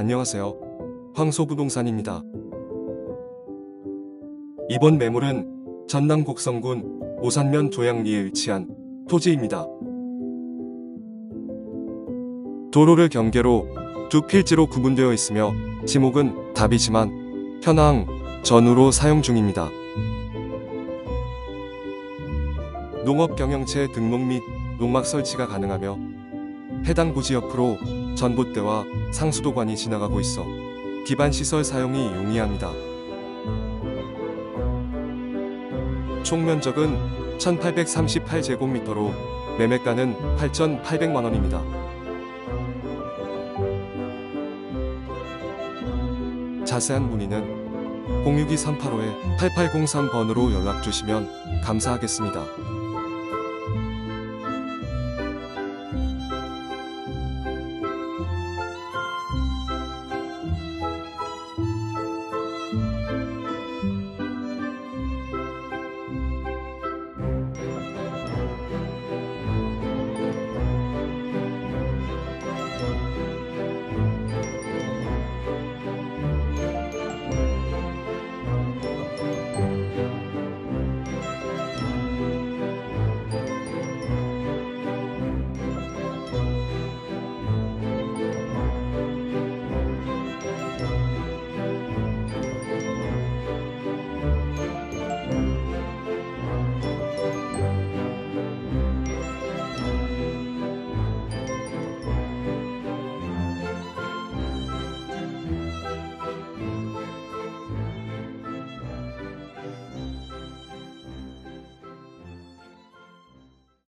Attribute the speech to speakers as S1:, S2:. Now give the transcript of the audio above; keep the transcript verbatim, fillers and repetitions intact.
S1: 안녕하세요. 황소부동산입니다. 이번 매물은 전남 곡성군 오산면 조양리에 위치한 토지입니다. 도로를 경계로 두 필지로 구분되어 있으며 지목은 답이지만 현황 전후로 사용 중입니다. 농업경영체 등록 및 농막 설치가 가능하며 해당 부지 옆으로 전봇대와 상수도관이 지나가고 있어 기반시설 사용이 용이합니다. 총 면적은 천팔백삼십팔 제곱미터로 매매가는 팔천팔백만 원입니다. 자세한 문의는 공육이 삼팔오 팔팔공삼 번으로 연락주시면 감사하겠습니다.